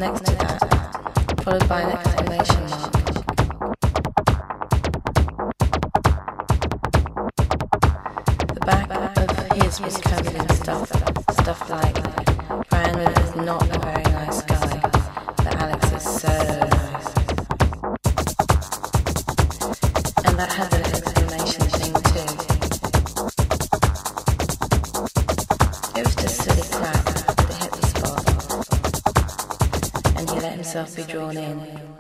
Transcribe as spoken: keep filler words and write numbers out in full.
next to that, followed by an exclamation mark. The back of his was covered in stuff, stuff like, Brandon is not a very nice guy, but Alex is so nice. And that had an exclamation thing too. It was just silly crap that hit the spot, and he let himself be drawn in.